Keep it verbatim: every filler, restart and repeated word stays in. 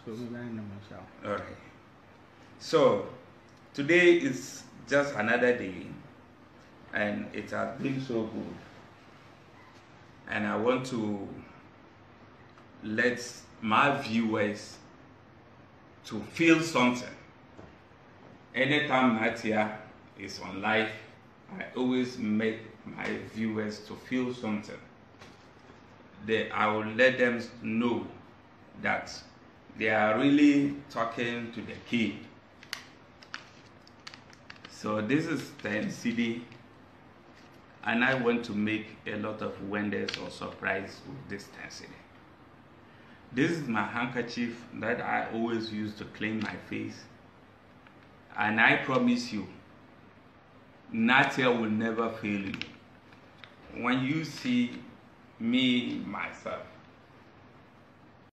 All right. So today is just another day, and it has been so good. And I want to let my viewers to feel something. Anytime Natia is on live, I always make my viewers to feel something. They, I will let them know that they are really talking to the king. So this is ten C D, and I want to make a lot of wonders or surprise with this ten C D. This is my handkerchief that I always use to clean my face, and I promise you, Natia will never fail you. When you see me, myself,